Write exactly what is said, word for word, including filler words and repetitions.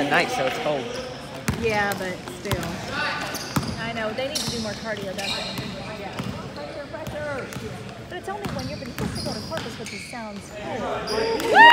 at night, so it's cold. Yeah, but still. I know, they need to do more cardio, that's it. Yeah. Pressure, pressure. But it's only when you're, but you have to go to corpus, which is, sounds cool.